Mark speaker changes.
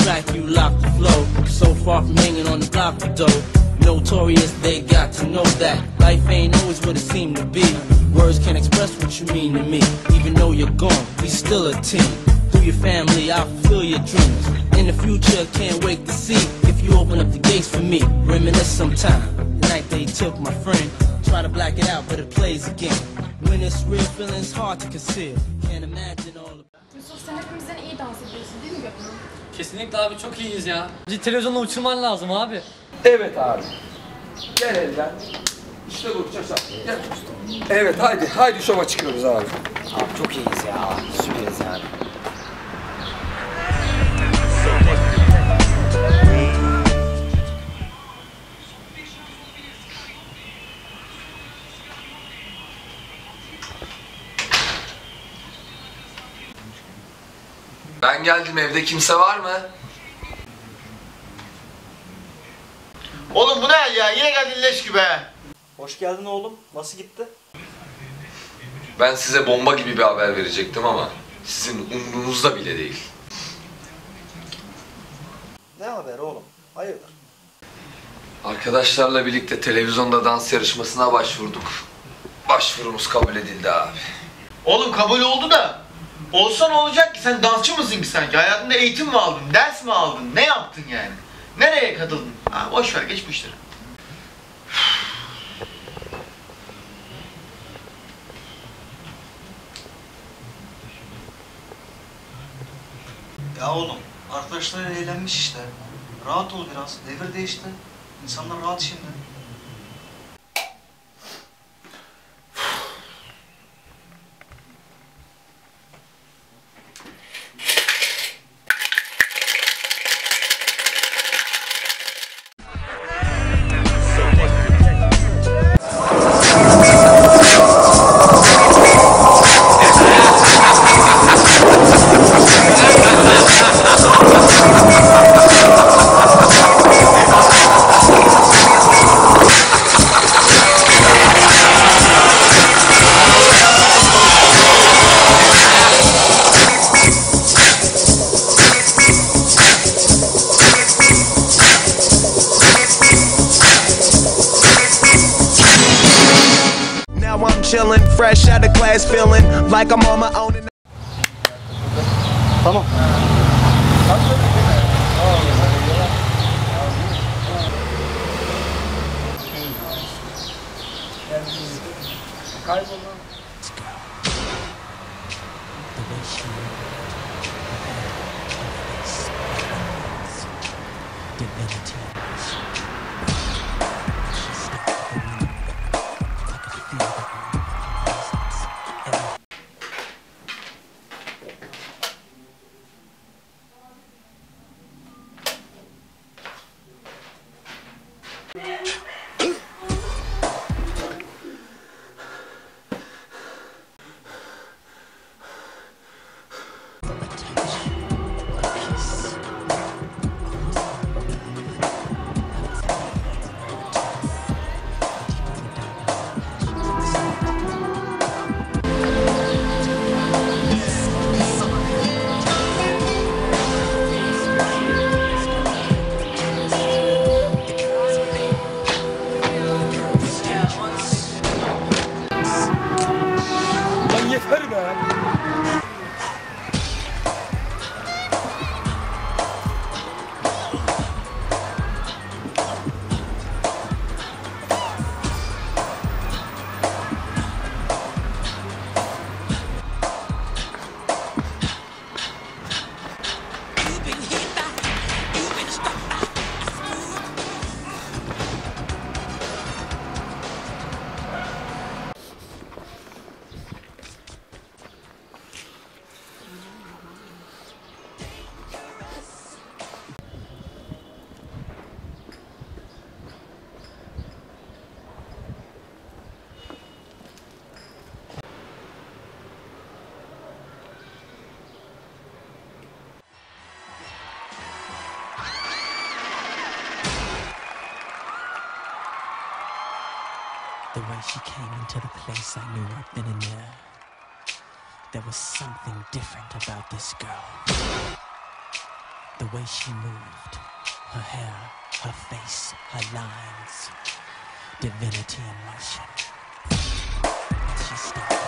Speaker 1: track, you lock the flow. So far from hanging on the block of dough. Notorious, they got to know that life ain't always what it seemed to be. Words can't express what you mean to me. Even though you're gone, we still a team. Through your family, I'll fulfill your dreams. In the future, can't wait to see if you open up the gates for me. Reminisce sometime. The night they took my friend. Try to black it out, but it plays again. When it's real, feeling's hard to conceal. Can't imagine all of.
Speaker 2: Yusuf, sen hepimizden iyi dans ediyorsun değil mi Gökhan?
Speaker 3: Kesinlikle abi, çok iyiyiz ya. Bizi televizyonda uçurman lazım abi.
Speaker 4: Evet abi. Gel elden. İşte bu çaşak. Gel. Evet haydi şova çıkıyoruz abi.
Speaker 5: Abi çok iyiyiz ya. Süperiz yani.
Speaker 4: Ben geldim, evde kimse var mı?
Speaker 6: Oğlum bu ne hal ya? Yine geldin leş gibi he.
Speaker 5: Hoş geldin oğlum. Nasıl gitti?
Speaker 4: Ben size bomba gibi bir haber verecektim ama sizin umrunuzda bile değil.
Speaker 5: Ne haber oğlum? Hayırdır?
Speaker 4: Arkadaşlarla birlikte televizyonda dans yarışmasına başvurduk. Başvurumuz kabul edildi abi.
Speaker 6: Oğlum kabul oldu da. Olsa ne olacak ki? Sen dansçı mısın ki sanki? Hayatında eğitim mi aldın? Ders mi aldın? Ne yaptın yani? Nereye katıldın? Ha, boş ver, geç bu işleri.
Speaker 5: Ya oğlum, arkadaşlar eğlenmiş işte. Rahat ol biraz. Devir değişti. İnsanlar rahat şimdi.
Speaker 7: I'm chillin', fresh out of class, feeling like I'm on my own.
Speaker 5: Tamam.
Speaker 8: The way she came into the place, I knew I'd been in there. There was something different about this girl. The way she moved, her hair, her face, her lines, divinity in motion. And she stopped.